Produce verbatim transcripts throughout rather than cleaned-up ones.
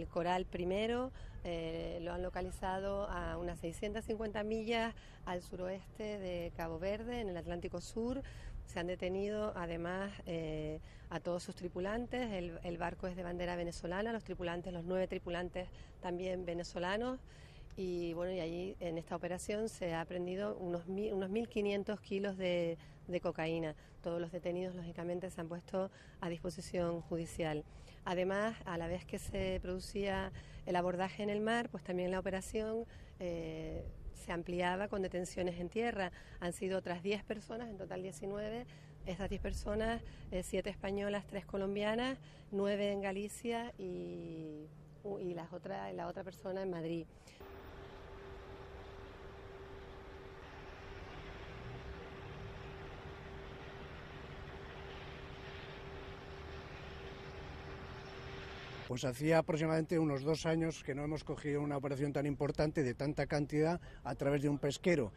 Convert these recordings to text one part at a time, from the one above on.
Coral primero, eh, lo han localizado a unas seiscientas cincuenta millas al suroeste de Cabo Verde, en el Atlántico Sur. Se han detenido además eh, a todos sus tripulantes. El, el barco es de bandera venezolana, los tripulantes, los nueve tripulantes también venezolanos. Y bueno, y allí en esta operación se ha aprehendido unos, mil, unos mil quinientos kilos de, de cocaína. Todos los detenidos, lógicamente, se han puesto a disposición judicial. Además, a la vez que se producía el abordaje en el mar, pues también la operación eh, se ampliaba con detenciones en tierra. Han sido otras diez personas, en total diecinueve. Estas diez personas, eh, siete españolas, tres colombianas, nueve en Galicia y, y las otra, la otra persona en Madrid. Pues hacía aproximadamente unos dos años que no hemos cogido una operación tan importante de tanta cantidad a través de un pesquero.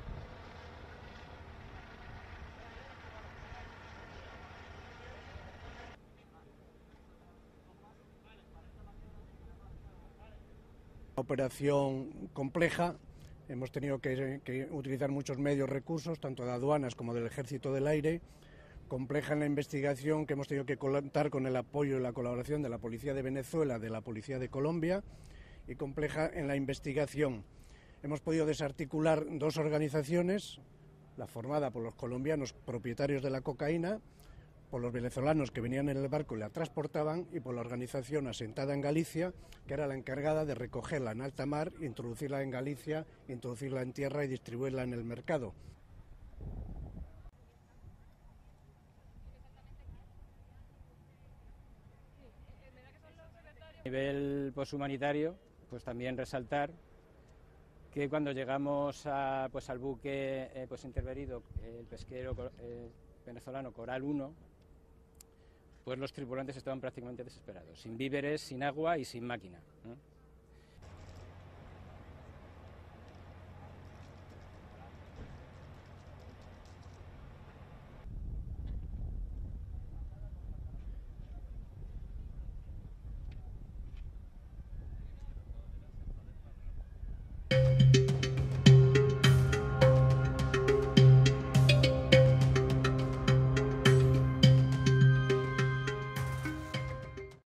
Una operación compleja, hemos tenido que, que utilizar muchos medios, recursos, tanto de aduanas como del Ejército del Aire. Compleja en la investigación, que hemos tenido que contar con el apoyo y la colaboración de la Policía de Venezuela, de la Policía de Colombia, y compleja en la investigación. Hemos podido desarticular dos organizaciones, la formada por los colombianos propietarios de la cocaína, por los venezolanos que venían en el barco y la transportaban, y por la organización asentada en Galicia, que era la encargada de recogerla en alta mar, introducirla en Galicia, introducirla en tierra y distribuirla en el mercado. A nivel pues, humanitario, pues también resaltar que cuando llegamos a, pues, al buque eh, pues, intervenido, el pesquero eh, venezolano Coral uno, pues los tripulantes estaban prácticamente desesperados, sin víveres, sin agua y sin máquina, ¿no?